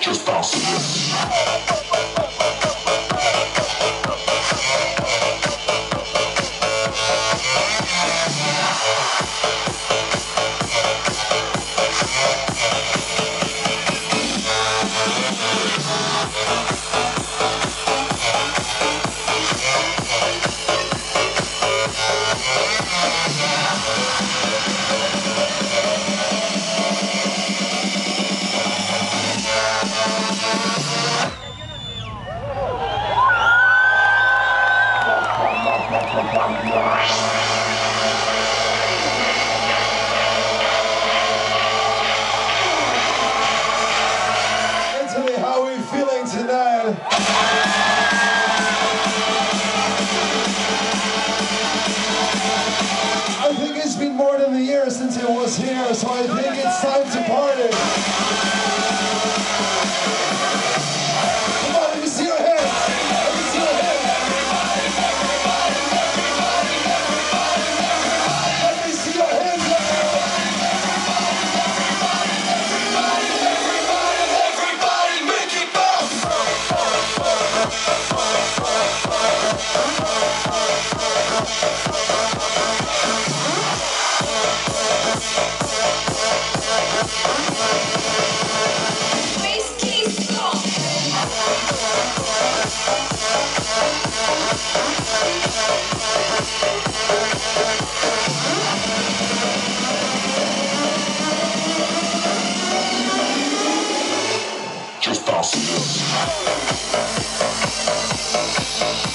Just awesome. Anthony, how are we feeling tonight? I think it's been more than a year since he was here, so I think it's time to party. Come on, let me see your hands. Let me see your hands. Let me see your hands. Everybody make it bounce! Just awesome.